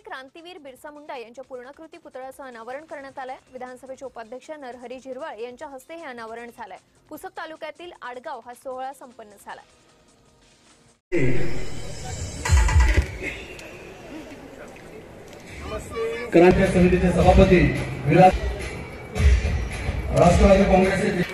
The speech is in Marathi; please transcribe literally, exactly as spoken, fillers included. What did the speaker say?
क्रांतीवीर बिरसा मुंडा यांच्या पूर्णाकृती पुतळ्याचं अनावरण करण्यात आलंय। विधानसभेचे उपाध्यक्ष नरहरी झिरवाळ यांच्या हस्ते हे अनावरण झालंय। पुसद तालुक्यातील आडगाव हा सोहळा संपन्न झाला। क्रांती समितीचे सभापती राष्ट्रवादी काँग्रेसचे